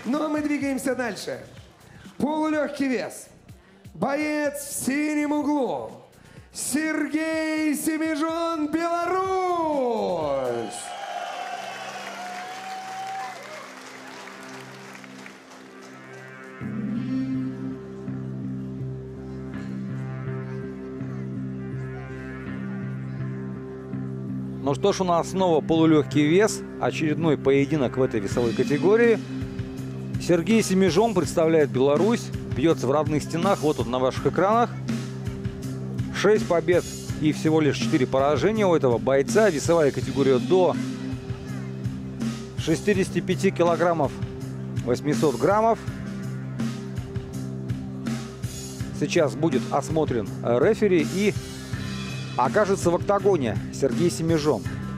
Ну а мы двигаемся дальше. Полулегкий вес. Боец в синем углу. Сергей Семижон, Беларусь. Ну что ж, у нас снова полулегкий вес. Очередной поединок в этой весовой категории. Сергей Семижон представляет Беларусь. Бьется в родных стенах. Вот он на ваших экранах. 6 побед и всего лишь 4 поражения у этого бойца. Весовая категория до 65 килограммов 800 граммов. Сейчас будет осмотрен рефери и окажется в октагоне Сергей Семижон.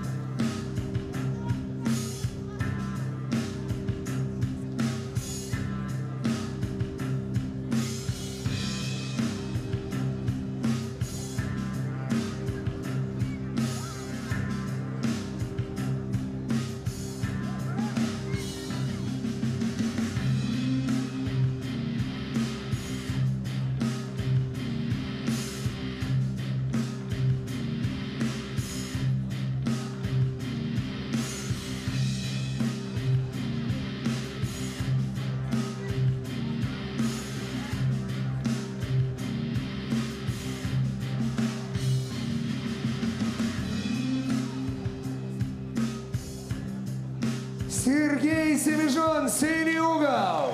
Сергей Семижон, синий угол.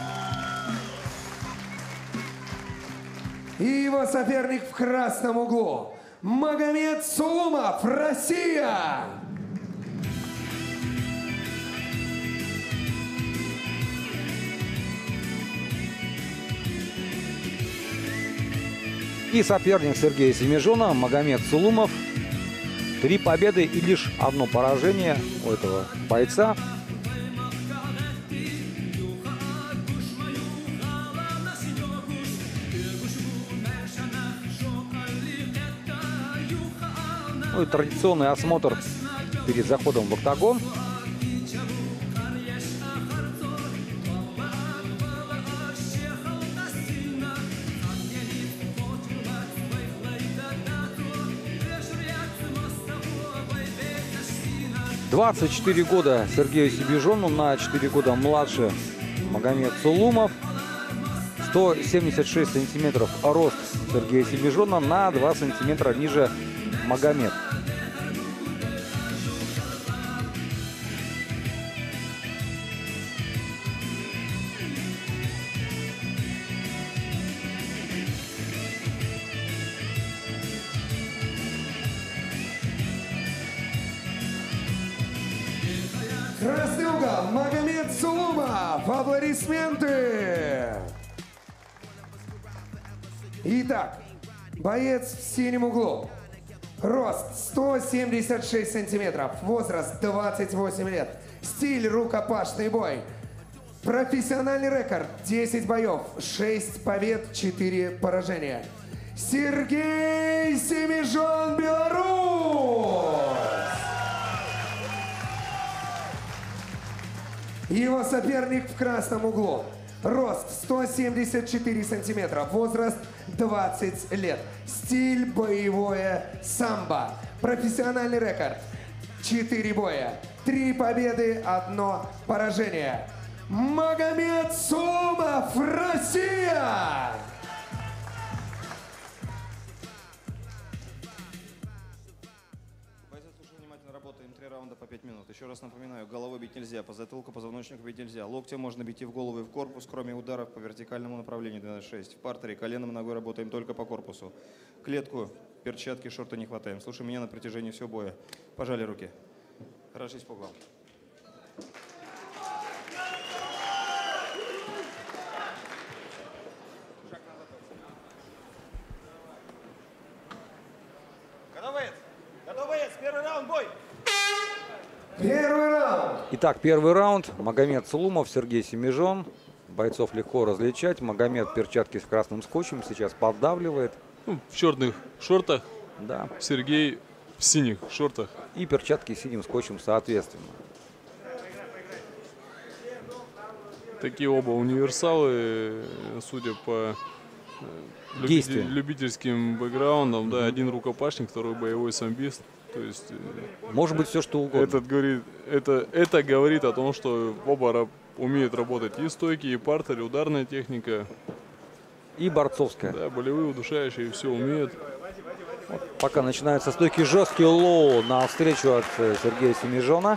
И его соперник в красном углу. Магомед Сулумов, Россия. И соперник Сергея Семижона, Магомед Сулумов. 3 победы и лишь 1 поражение у этого бойца. Ну и традиционный осмотр перед заходом в октагон. «24 года Сергею Семижону, на 4 года младше Магомед Сулумов. 176 сантиметров рост Сергея Семижона, на 2 сантиметра ниже Магомед. Красный угол, Магомед Сулумов. Аплодисменты. Итак, боец в синем углу. Рост 176 сантиметров, возраст 28 лет, стиль рукопашный бой. Профессиональный рекорд 10 боев, 6 побед, 4 поражения. Сергей Семижон, Беларусь! Его соперник в красном углу. Рост 174 сантиметра, возраст 20 лет. Стиль боевое самбо. Профессиональный рекорд 4 боя, 3 победы, 1 поражение. Магомед Сулумов, Россия! Работаем 3 раунда по 5 минут. Еще раз напоминаю, головой бить нельзя, по затылку, позвоночнику бить нельзя. Локтем можно бить и в голову, и в корпус, кроме ударов по вертикальному направлению 12-6. В партере коленом ногой работаем только по корпусу. Клетку, перчатки, шорты не хватаем. Слушай меня на протяжении всего боя. Пожали руки. Хорошись по углам. Первый раунд, бой! Первый раунд. Итак, первый раунд. Магомед Сулумов, Сергей Семижон. Бойцов легко различать. Магомед перчатки с красным скотчем сейчас поддавливает. Ну, в черных шортах. Да. Сергей в синих шортах. И перчатки с синим скотчем соответственно. Такие оба универсалы, судя по Действия. любительским бэкграундам. Да, один рукопашник, второй боевой самбист. То есть Может быть все что угодно. это говорит о том, что оба умеют работать и стойки, и партер, и ударная техника. И борцовская. Да, болевые, удушающие, все умеют. Пока начинаются стойки, жесткий лоу на встречу от Сергея Семижона.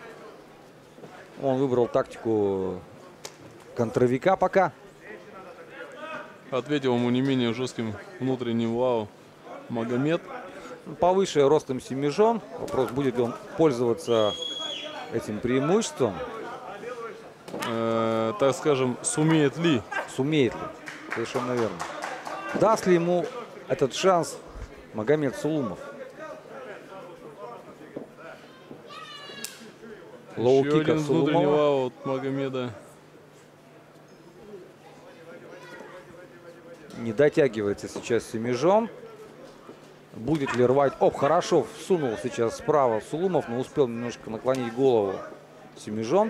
Он выбрал тактику контровика пока. Ответил ему не менее жестким внутренним лау Магомед. Повыше ростом Семижон. Вопрос, будет ли он пользоваться этим преимуществом. Так скажем, сумеет ли? Сумеет ли? Совершенно верно. Даст ли ему этот шанс Магомед Сулумов? Еще Лоу-кик один от внутренний Сулумова. лау от Магомеда. Не дотягивается сейчас Семижон. Будет ли рвать? Оп, хорошо всунул сейчас справа Сулумов, но успел немножко наклонить голову Семижон.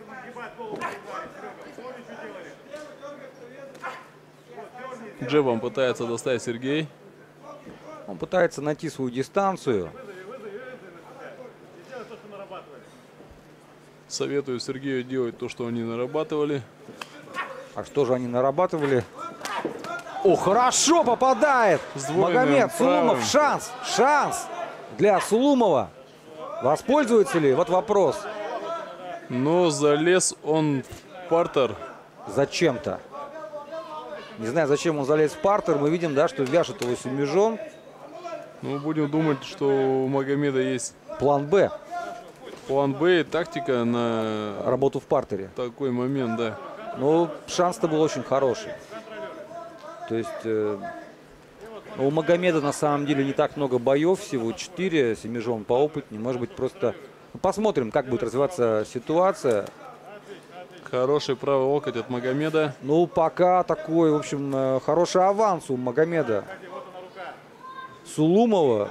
Джебом пытается достать Сергей. Он пытается найти свою дистанцию. Советую Сергею делать то, что они нарабатывали. А что же они нарабатывали? О, хорошо попадает! Сдвоенным Магомед Сулумов. правым. Шанс для Сулумова. Воспользуется ли? Вот вопрос. Но залез он в партер. Зачем-то. Не знаю, зачем он залез в партер. Мы видим, да, что вяжет его Семижон. Ну, будем думать, что у Магомеда есть План Б. план Б и тактика на Работу в партере. такой момент, да. Ну, шанс-то был очень хороший. То есть у Магомеда на самом деле не так много боев, всего 4. Семижон поопытнее. Может быть, просто посмотрим, как будет развиваться ситуация. Хороший правый локоть от Магомеда. Ну, пока такой, в общем, хороший аванс у Магомеда. Сулумова.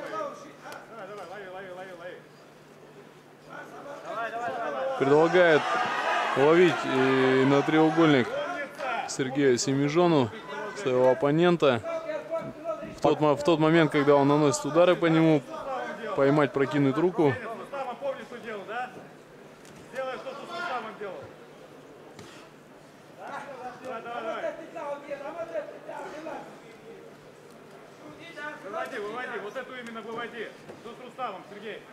Предлагает ловить и на треугольник Сергею Семижону, своего оппонента. В тот момент, когда он наносит удары по нему, поймать, прокинуть руку. Выводи, вот эту именно выводи. Что с Руставом, Сергей?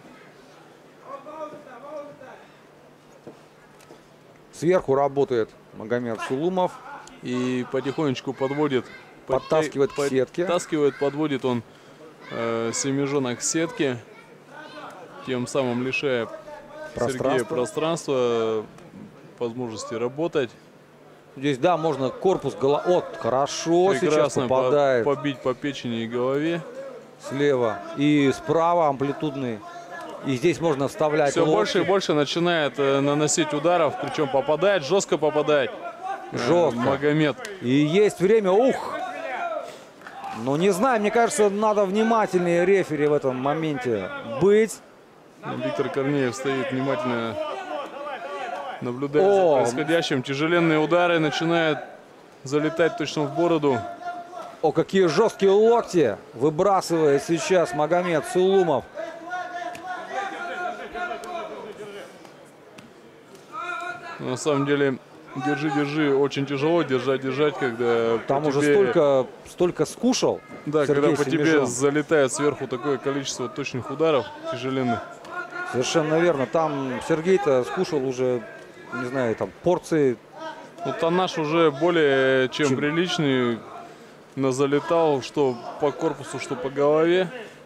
Сверху работает Магомед Сулумов. И потихонечку подводит. Подтаскивает к сетке. Подводит он Семижона к сетке. Тем самым лишая Сергея пространства, возможности работать. Здесь, да, можно корпус, голова. Вот, хорошо сейчас Прекрасно попадает. побить по печени и голове. Слева и справа амплитудный. И здесь можно вставлять Все локти. больше и больше начинает наносить ударов, причем попадает, жестко попадает. Жестко. Магомед. И есть время. Ух! Ну, не знаю, мне кажется, надо внимательнее рефери в этом моменте быть. Виктор Корнеев стоит внимательно, наблюдает О! за происходящим. Тяжеленные удары начинают залетать точно в бороду. О, какие жесткие локти выбрасывает сейчас Магомед Сулумов. На самом деле, держи, очень тяжело держать, когда Там по уже тебе, столько скушал. да, Сергей когда по тебе Семижон. залетает сверху такое количество точных ударов тяжеленных. Совершенно верно. Там Сергей-то скушал уже, не знаю, там порции. Ну, тоннаж уже более чем приличный. Залетал что по корпусу, что по голове.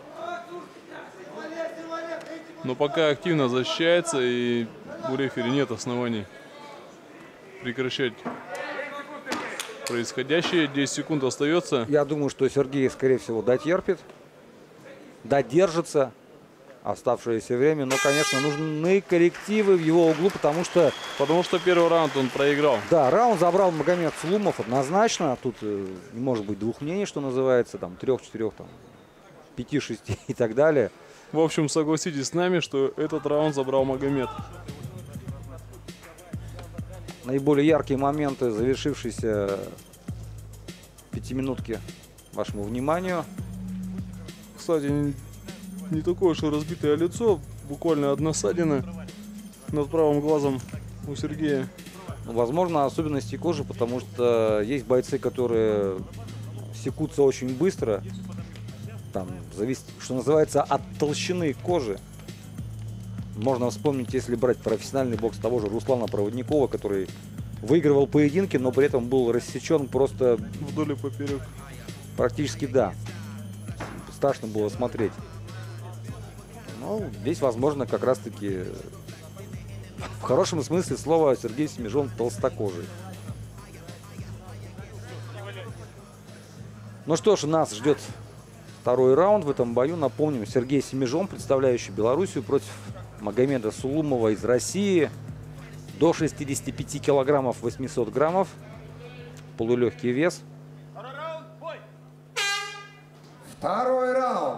Но пока активно защищается, и у рефери нет оснований прекращать происходящее. 10 секунд остается. Я думаю, что Сергей, скорее всего, дотерпит, додержится оставшееся время. Но, конечно, нужны коррективы в его углу, потому что первый раунд он проиграл. да, раунд забрал Магомед Сулумов однозначно. Тут не может быть двух мнений, что называется, там 3, 4, там 5, 6 и так далее. В общем, согласитесь с нами, что этот раунд забрал Магомед. наиболее яркие моменты завершившейся пятиминутки вашему вниманию. Кстати, не такое уж и разбитое лицо, буквально одна ссадина над правым глазом у Сергея. Ну, возможно, особенности кожи, потому что есть бойцы, которые секутся очень быстро. Там зависит, что называется, от толщины кожи. Можно вспомнить, если брать профессиональный бокс того же Руслана Проводникова, который выигрывал поединки, но при этом был рассечен просто Вдоль и поперек. практически, да. Страшно было смотреть. Ну, здесь, возможно, как раз-таки в хорошем смысле слова Сергей Семижон толстокожий. Ну что ж, нас ждет второй раунд в этом бою. Напомним, Сергей Семижон, представляющий Белоруссию, против Магомеда Сулумова из России. До 65 килограммов 800 граммов. Полулегкий вес. Второй раунд.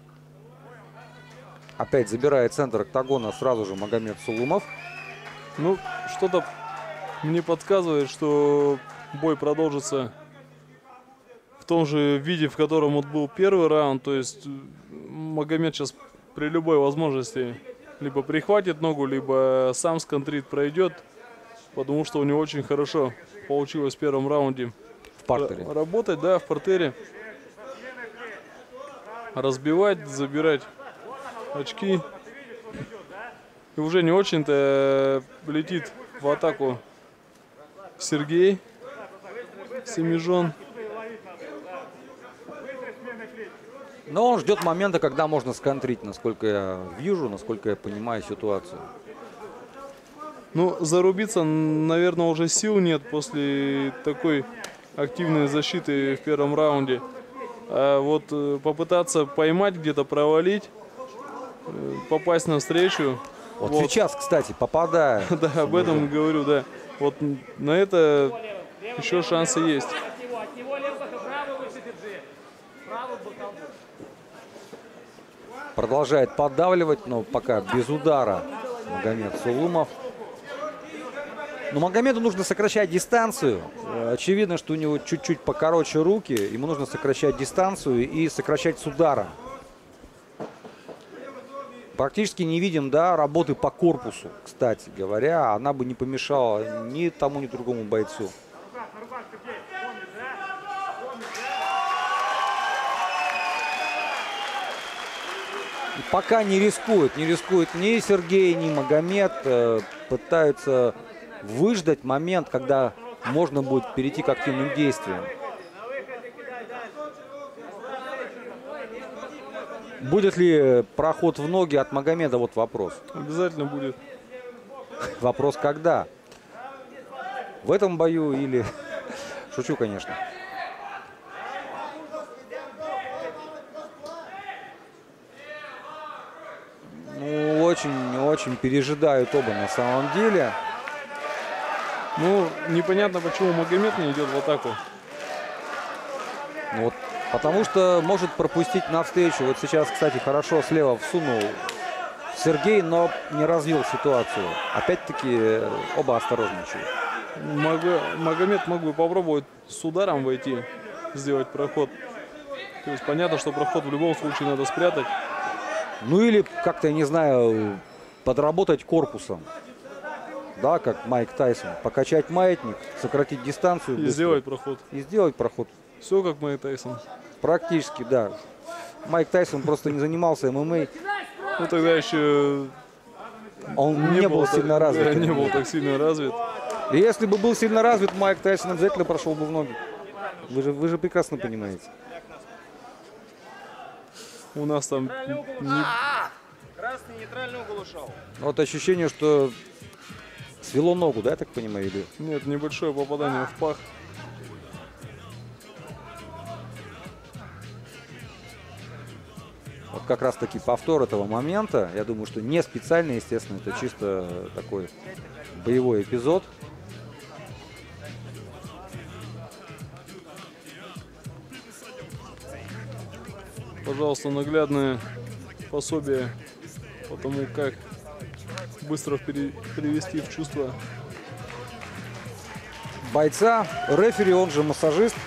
Опять забирает центр октагона сразу же Магомед Сулумов. Ну, что-то мне подсказывает, что бой продолжится в том же виде, в котором вот был первый раунд. То есть Магомед сейчас при любой возможности либо прихватит ногу, либо сам сконтрит, пройдет. Потому что у него очень хорошо получилось в первом раунде В партере. работать, да, в партере. Разбивать, забирать очки. И уже не очень-то летит в атаку Сергей Семижон. Но он ждет момента, когда можно сконтрить, насколько я вижу, насколько я понимаю ситуацию. Ну, зарубиться, наверное, уже сил нет после такой активной защиты в первом раунде. А вот попытаться поймать, где-то провалить, попасть навстречу. Вот сейчас, кстати, попадая. Да, об этом говорю, да. Вот на это еще шансы есть. Продолжает поддавливать, но пока без удара Магомед Сулумов. Но Магомеду нужно сокращать дистанцию. Очевидно, что у него чуть-чуть покороче руки. Ему нужно сокращать дистанцию и сокращать с удара. Практически не видим, да, работы по корпусу, кстати говоря. Она бы не помешала ни тому, ни другому бойцу. И пока не рискует ни Сергей, ни Магомед. Пытаются выждать момент, когда можно будет перейти к активным действиям. Будет ли проход в ноги от Магомеда? Вот вопрос. Обязательно будет. Вопрос когда? В этом бою или... Шучу, конечно. Ну, очень пережидают оба на самом деле. Ну, непонятно, почему Магомед не идет в атаку. Вот, потому что может пропустить навстречу. Вот сейчас, кстати, хорошо слева всунул Сергей, но не развил ситуацию. Опять-таки оба осторожничают. Магомед мог бы попробовать с ударом войти, сделать проход. То есть понятно, что проход в любом случае надо спрятать. Ну или как-то, я не знаю, подработать корпусом. Да, как Майк Тайсон. Покачать маятник, сократить дистанцию. И сделать проход. И сделать проход. Все как Майк Тайсон. Практически, да. Майк Тайсон просто не занимался ММА. Ну тогда еще Он не был сильно развит. Да, не был так сильно развит. И если бы был сильно развит, Майк Тайсон обязательно прошел бы в ноги. Вы же прекрасно понимаете. У нас там Красный нейтральный угол ушел. Вот ощущение, что свело ногу, да, я так понимаю? Или... нет, небольшое попадание в пах. Вот как раз таки повтор этого момента. Я думаю, что не специально, естественно, это чисто такой боевой эпизод. Пожалуйста, наглядное пособие по тому, как быстро привести в чувство бойца. Рефери, он же массажист.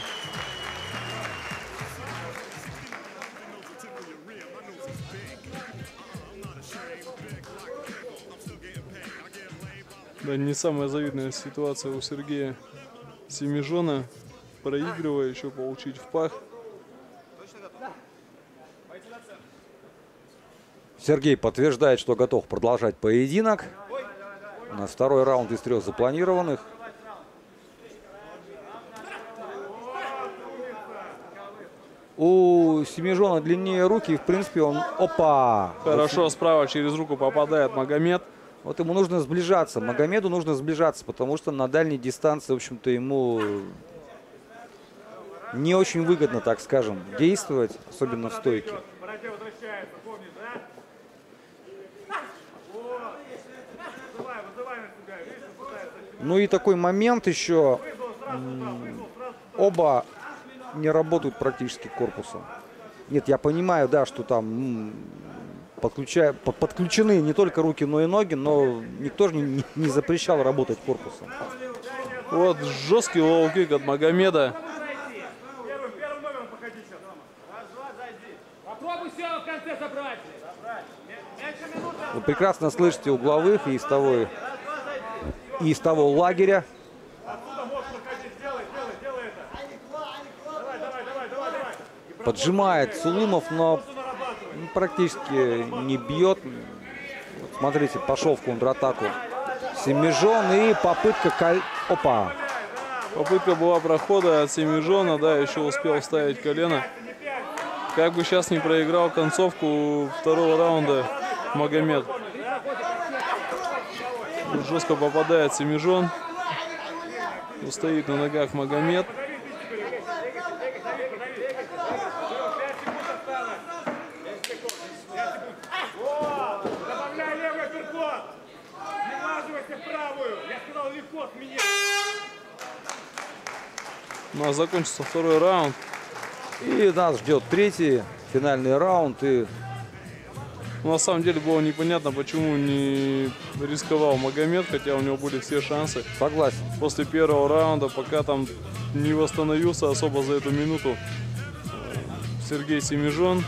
Да, не самая завидная ситуация у Сергея Семижона. Проигрывая, еще получить в пах. Сергей подтверждает, что готов продолжать поединок. У нас второй раунд из 3 запланированных. У Семижона длиннее руки, и в принципе он... Опа! Хорошо, справа через руку попадает Магомед. Вот ему нужно сближаться. Магомеду нужно сближаться, потому что на дальней дистанции, в общем-то, ему не очень выгодно, так скажем, действовать, особенно в стойке. Братья возвращается, помнишь, да? Вызывай на себя, видишь, пытается. Ну и такой момент еще. Оба не работают практически корпусом. Нет, я понимаю, да, что там подключены не только руки, но и ноги, но никто же не запрещал работать корпусом. Вот жесткий лоу-кик от Магомеда. Первым номером походи сейчас. Раз-два, зайди. Попробуй все в конце забрать. Меньше минуты. Вы прекрасно слышите угловых и из того лагеря. Отсюда можешь выходить. Делай это. Давай. Поджимает Сулумов, но практически не бьет. Вот смотрите, пошел в контратаку Семижон и попытка... Опа! Попытка была прохода от Семижона, да, еще успел вставить колено. Как бы сейчас не проиграл концовку второго раунда Магомед. Жестко попадает Семижон. Стоит на ногах Магомед. Добавляй левый апперкот. Не влаживайся в правую. Я сказал легко сменить. У нас закончится второй раунд. И нас ждет третий, финальный раунд. И На самом деле было непонятно, почему не рисковал Магомед, хотя у него были все шансы. согласен. После первого раунда, пока там не восстановился особо за эту минуту Сергей Семижон.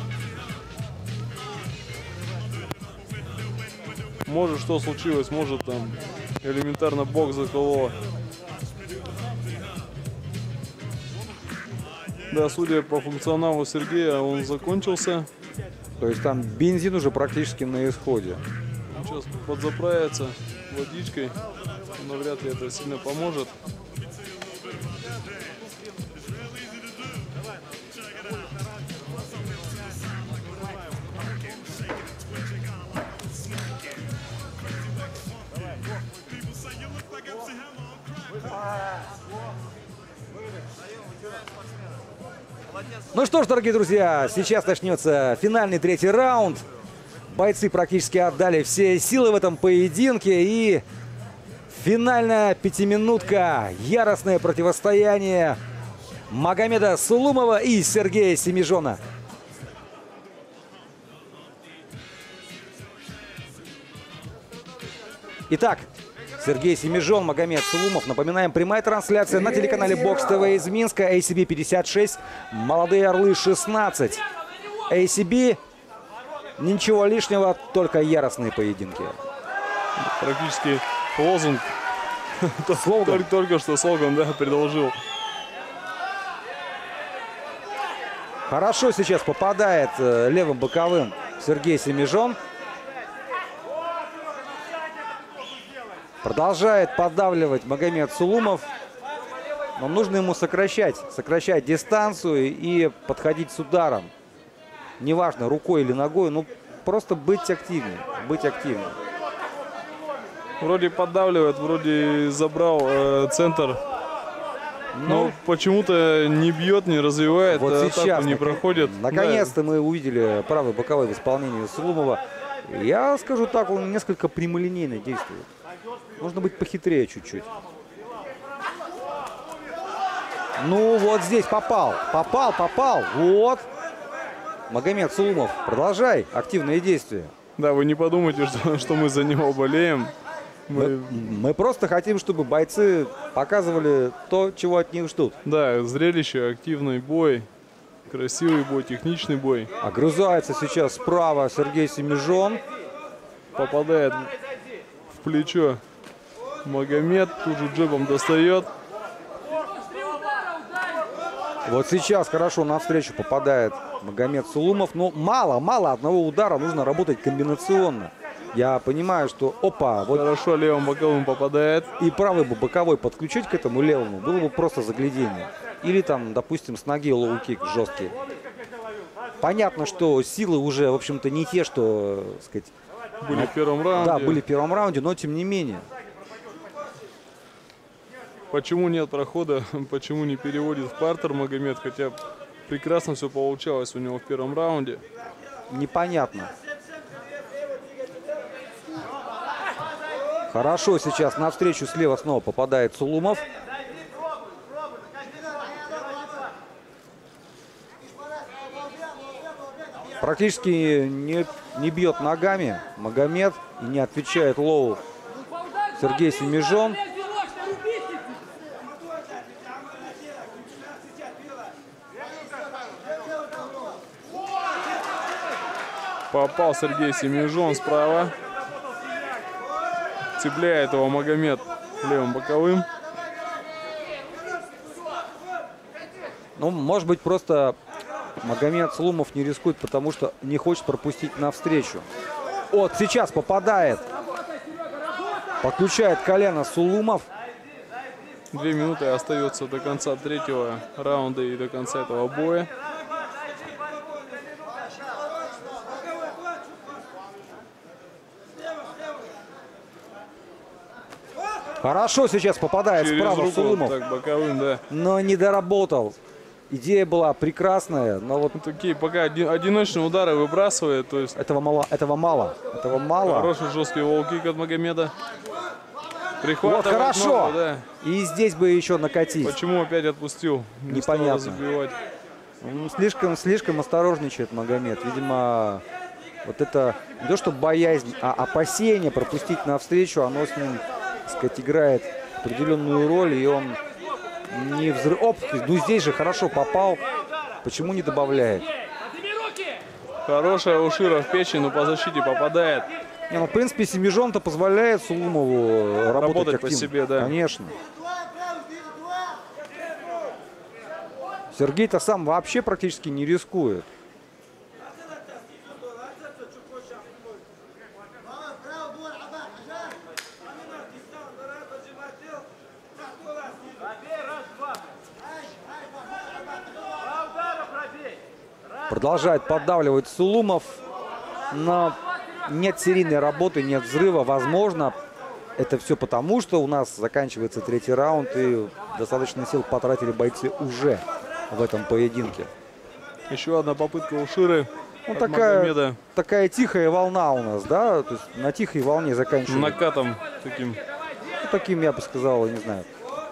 Может, что случилось, может, там элементарно бок закололо. Да, судя по функционалу Сергея, он закончился. То есть там бензин уже практически на исходе. Сейчас подзаправится водичкой, но вряд ли это сильно поможет. Ну что ж, дорогие друзья, сейчас начнется финальный третий раунд. Бойцы практически отдали все силы в этом поединке. И финальная пятиминутка. Яростное противостояние Магомеда Сулумова и Сергея Семижона. Итак, Сергей Семижон, Магомед Сулумов. Напоминаем, прямая трансляция на телеканале Бокс ТВ из Минска. ACB 56, Молодые Орлы 16. ACB, ничего лишнего, только яростные поединки. Практически лозунг. Слоган. Только что слоган, да, предложил. Хорошо сейчас попадает левым боковым Сергей Семижон. Продолжает поддавливать Магомед Сулумов. Но нужно ему сокращать дистанцию и подходить с ударом. Неважно, рукой или ногой, ну просто быть активнее. Вроде поддавливает, вроде забрал центр. Но почему-то не бьет, не развивает, Вот атаку сейчас не проходит. Наконец-то мы увидели правый боковой в исполнении Сулумова. Я скажу так, он несколько прямолинейно действует. Нужно быть похитрее чуть-чуть. Ну, вот здесь попал. Вот. Магомед Сулумов, продолжай активные действия. Да, вы не подумайте, что мы за него болеем. Мы просто хотим, чтобы бойцы показывали то, чего от них ждут. Да, зрелище, активный бой, красивый бой, техничный бой. Огрызается сейчас справа Сергей Семижон. Попадает в плечо Магомед, тут же джебом достает. Вот сейчас хорошо навстречу попадает Магомед Сулумов. Но мало одного удара, нужно работать комбинационно. Я понимаю, что опа, вот Хорошо левым боковым попадает. и правый бы боковой подключить к этому левому было бы просто заглядение. Или там, допустим, с ноги лоу-кик жесткий. Понятно, что силы уже, в общем-то, не те, что, так сказать, Были в первом раунде. да, были в первом раунде, но тем не менее. Почему нет прохода, почему не переводит в партер Магомед, хотя прекрасно все получалось у него в первом раунде. Непонятно. Хорошо сейчас навстречу слева снова попадает Сулумов. Практически не бьет ногами Магомед и не отвечает лоу Сергей Семижон. Попал Сергей Семижон справа. Цепляет его Магомед левым боковым. Ну, может быть, просто Магомед Сулумов не рискует, потому что не хочет пропустить навстречу. Вот сейчас попадает. Подключает колено Сулумов. 2 минуты остается до конца третьего раунда и до конца этого боя. Хорошо сейчас попадает Через справа руку Сулумов, так боковым, да. но не доработал. Идея была прекрасная, но вот Такие пока одиночные удары выбрасывает, то есть этого мало. хороший жесткий лоу-кик от Магомеда. Вот Прихватывает хорошо. ногу, да. И здесь бы еще накатить. Почему опять отпустил? Не стал Непонятно. забивать. Ну, слишком осторожничает Магомед. Видимо, вот это не то что боязнь, а опасение пропустить навстречу, оно с ним, так сказать, играет определенную роль, и он не взрыв. Оп, ну здесь же хорошо попал. Почему не добавляет? Хорошая ушира в печень, но по защите попадает. Не, ну, в принципе, Семижон-то позволяет Сулумову работать по активно. себе, да. Конечно. Сергей-то сам вообще практически не рискует. Продолжает поддавливать Сулумов. Но нет серийной работы, нет взрыва. Возможно, это все потому, что у нас заканчивается третий раунд. И достаточно сил потратили бойцы уже в этом поединке. Еще одна попытка уширы Ну, от Магомеда. такая тихая волна у нас, да? То есть на тихой волне заканчиваем. Накатом таким. Ну, таким, я бы сказал, не знаю,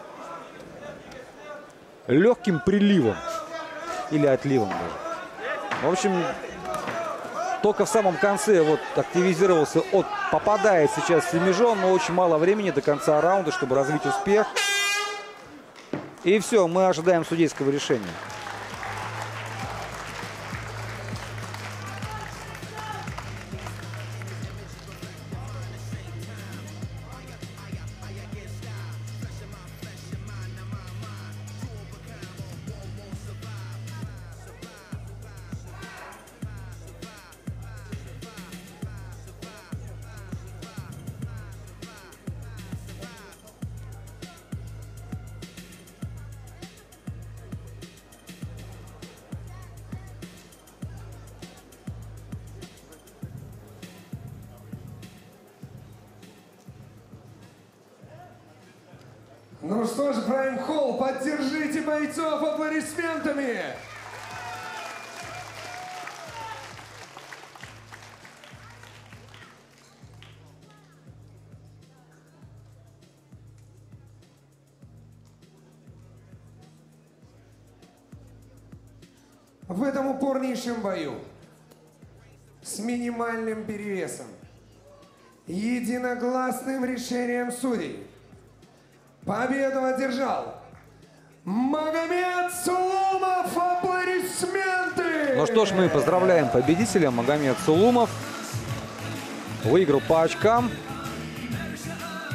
легким приливом. Или отливом даже. В общем, только в самом конце вот активизировался, попадает сейчас Семижон, но очень мало времени до конца раунда, чтобы развить успех. И все, мы ожидаем судейского решения. Ну что ж, Прайм Холл, поддержите бойцов аплодисментами! В этом упорнейшем бою с минимальным перевесом Единогласным решением судей победу одержал Магомед Сулумов. Аплодисменты! Ну что ж, мы поздравляем победителя. Магомед Сулумов выиграл по очкам.